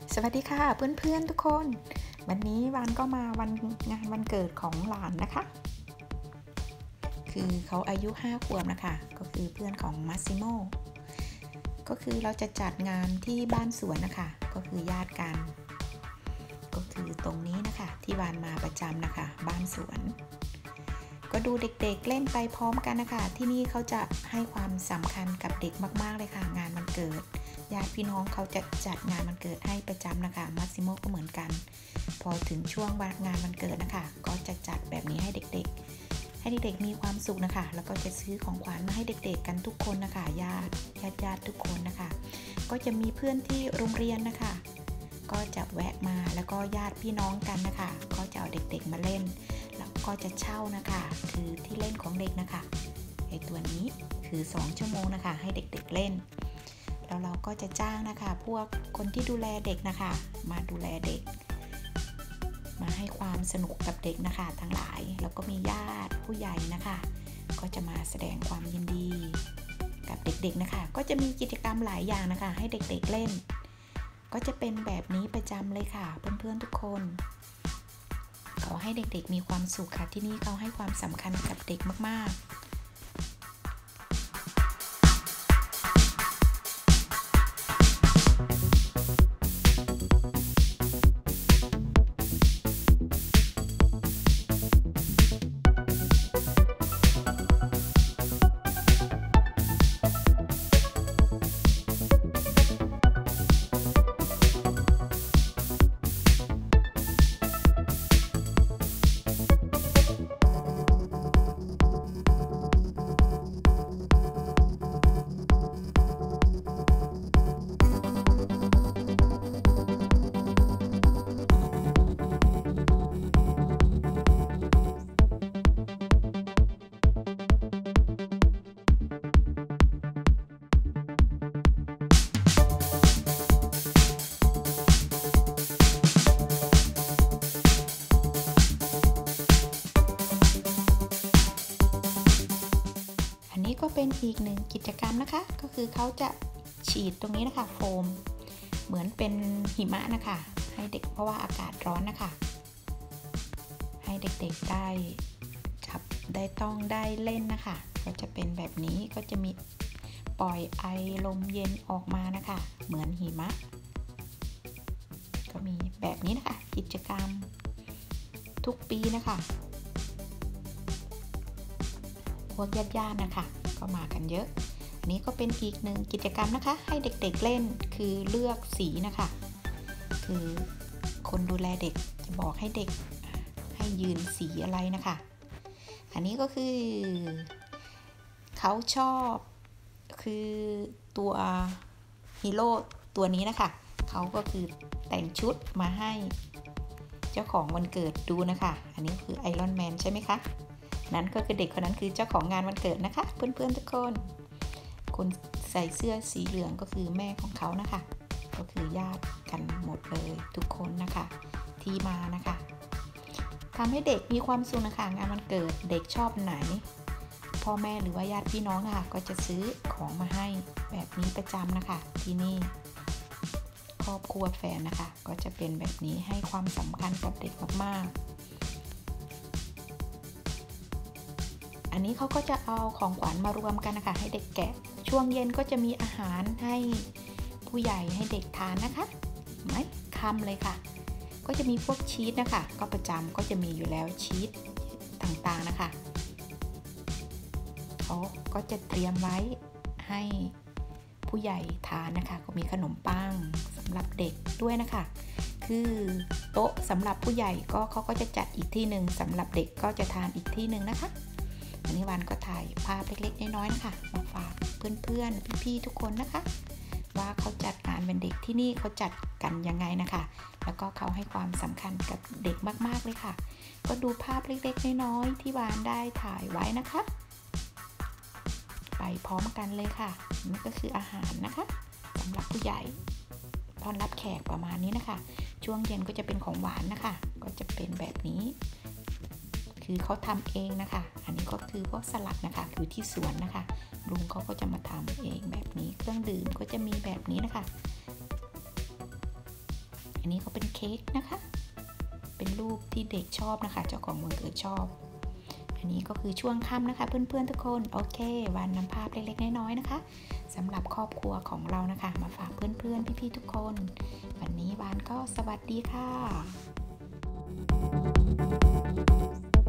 สวัสดีค่ะเพื่อนๆทุกคนวันนี้วานก็มางานวันเกิดของหลานนะคะคือเขาอายุ5 ขวบนะคะก็คือเพื่อนของมาซิโมก็คือเราจะจัดงานที่บ้านสวนนะคะก็คือญาติกันก็คือตรงนี้นะคะที่วานมาประจำนะคะบ้านสวนก็ดูเด็กๆเล่นไปพร้อมกันนะคะที่นี่เขาจะให้ความสำคัญกับเด็กมากๆเลยค่ะงานวันเกิดญาติพี่น้องเขาจะจัดงานวันเกิดให้ประจำนะคะมาซิโมก็เหมือนกันพอถึงช่วงงานวันเกิดนะคะก็จะจัดแบบนี้ให้เด็กๆมีความสุขนะคะแล้วก็จะซื้อของขวัญมาให้เด็กๆกันทุกคนนะคะญาติทุกคนนะคะก็จะมีเพื่อนที่โรงเรียนนะคะก็จะแวะมาแล้วก็ญาติพี่น้องกันนะคะก็จะเอาเด็กๆมาเล่นแล้วก็จะเช่านะคะคือที่เล่นของเด็กนะคะไอตัวนี้คือ2 ชั่วโมงนะคะให้เด็กๆเล่นแล้วเราก็จะจ้างนะคะพวกคนที่ดูแลเด็กนะคะมาดูแลเด็กมาให้ความสนุกกับเด็กนะคะทั้งหลายแล้วก็มีญาติผู้ใหญ่นะคะก็จะมาแสดงความยินดีกับเด็กๆนะคะก็จะมีกิจกรรมหลายอย่างนะคะให้เด็กๆเล่นก็จะเป็นแบบนี้ประจำเลยค่ะเพื่อนๆทุกคนขอให้เด็กๆมีความสุขค่ะที่นี่เขาให้ความสำคัญกับเด็กมากๆก็เป็นอีกหนึ่งกิจกรรมนะคะก็คือเขาจะฉีดตรงนี้นะคะโฟมเหมือนเป็นหิมะนะคะให้เด็กเพราะว่าอากาศร้อนนะคะให้เด็กๆได้จับได้เล่นนะคะก็จะเป็นแบบนี้ก็จะมีปล่อยไอลมเย็นออกมานะคะเหมือนหิมะก็มีแบบนี้นะคะกิจกรรมทุกปีนะคะพวกญาติๆนะคะก็มากันเยอะอันนี้ก็เป็นอีกหนึ่งกิจกรรมนะคะให้เด็กๆเล่นคือเลือกสีนะคะคือคนดูแลเด็กจะบอกให้เด็กให้ยืนสีอะไรนะคะอันนี้ก็คือเขาชอบคือตัวฮีโร่ตัวนี้นะคะเขาก็คือแต่งชุดมาให้เจ้าของวันเกิดดูนะคะอันนี้คือไอรอนแมนใช่ไหมคะนั้นก็คือเด็กคนนั้นคือเจ้าของงานวันเกิดนะคะเพื่อนๆทุกคนใส่เสื้อสีเหลืองก็คือแม่ของเขานะคะก็คือญาติกันหมดเลยทุกคนนะคะที่มานะคะทำให้เด็กมีความสุขนะคะงานวันเกิดเด็กชอบไหนพ่อแม่หรือว่าญาติพี่น้องค่ะก็จะซื้อของมาให้แบบนี้ประจำนะคะที่นี่ครอบครัวแฟนนะคะก็จะเป็นแบบนี้ให้ความสำคัญกับเด็กมากๆอันนี้เขาก็จะเอาของขวัญมารวมกันนะคะให้เด็กแกะช่วงเย็นก็จะมีอาหารให้ผู้ใหญ่ให้เด็กทานนะคะไม่คำเลยค่ะก็จะมีพวกชีสนะคะก็ประจำก็จะมีอยู่แล้วชีสต่างๆนะคะเขาก็จะเตรียมไว้ให้ผู้ใหญ่ทานนะคะก็มีขนมปังสำหรับเด็กด้วยนะคะคือโต๊ะสำหรับผู้ใหญ่ก็เขาก็จะจัดอีกที่หนึ่งสำหรับเด็กก็จะทานอีกที่หนึ่งนะคะวันนี้วันก็ถ่ายภาพเล็กๆน้อยๆนะคะมาฝากเพื่อนๆพี่ๆทุกคนนะคะว่าเขาจัดงานเป็นเด็กที่นี่เขาจัดกันยังไงนะคะแล้วก็เขาให้ความสำคัญกับเด็กมากๆเลยค่ะก็ดูภาพเล็กๆน้อยๆที่วานได้ถ่ายไว้นะคะไปพร้อมกันเลยค่ะนี่ก็คืออาหารนะคะสำหรับผู้ใหญ่ต้อนรับแขกประมาณนี้นะคะช่วงเย็นก็จะเป็นของหวานนะคะก็จะเป็นแบบนี้คือเขาทำเองนะคะอันนี้ก็คือพวกสลัดนะคะคือที่สวนนะคะลุงเขาก็จะมาทำเองแบบนี้เครื่องดื่มก็จะมีแบบนี้นะคะนี้ก็เป็นเค้กนะคะเป็นรูปที่เด็กชอบนะคะเจ้าของวันเกิดชอบอันนี้ก็คือช่วงค่ำนะคะเพื่อนๆทุกคนโอเควานนำภาพเล็กๆน้อยๆนะคะสำหรับครอบครัวของเรานะคะมาฝากเพื่อนๆพี่ๆทุกคนวันนี้วานก็สวัสดีค่ะ